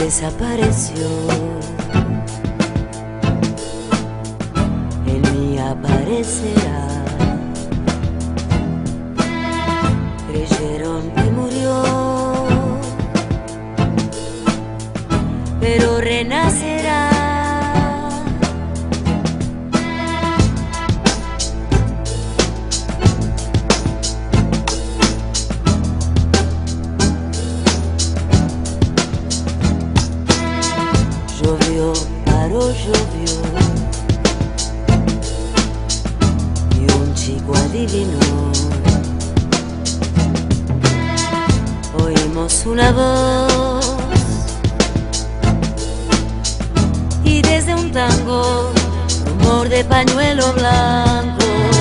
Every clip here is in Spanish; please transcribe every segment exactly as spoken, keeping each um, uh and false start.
desapareció. En mí aparecerá. Creyeron que murió, pero renacerá. Llovió, paró, llovió, y un chico adivinó. Oímos una voz y desde un tango, rumor de pañuelo blanco.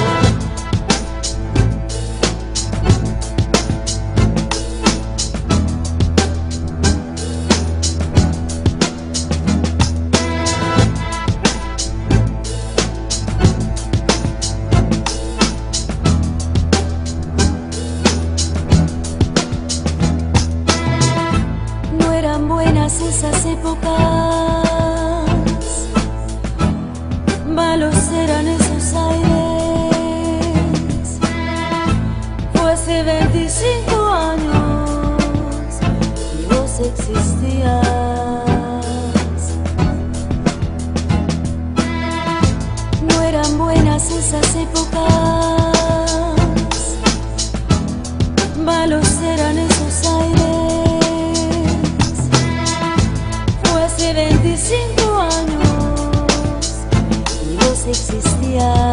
Esas épocas, malos eran esos aires. Fue hace veinticinco años y vos existías. No eran buenas esas épocas, malos eran esos aires. Hace veinticinco años y vos existías.